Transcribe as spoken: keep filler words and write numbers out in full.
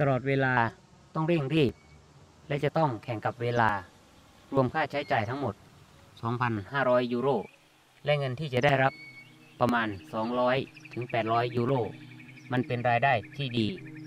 ตลอดเวลาต้องเร่งรีบและจะต้องแข่งกับเวลารวมค่าใช้จ่ายทั้งหมด สองพันห้าร้อย ยูโรและเงินที่จะได้รับประมาณ สองร้อยถึงแปดร้อย ยูโรมันเป็นรายได้ที่ดี